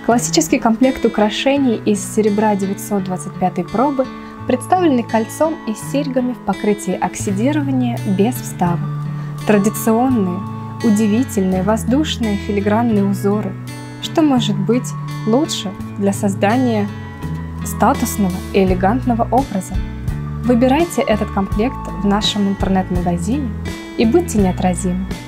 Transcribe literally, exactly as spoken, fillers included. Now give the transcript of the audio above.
Классический комплект украшений из серебра девятьсот двадцать пятой пробы представлены кольцом и серьгами в покрытии оксидирования без вставок. Традиционные, удивительные, воздушные филигранные узоры. Что может быть лучше для создания статусного и элегантного образа? Выбирайте этот комплект в нашем интернет-магазине и будьте неотразимы!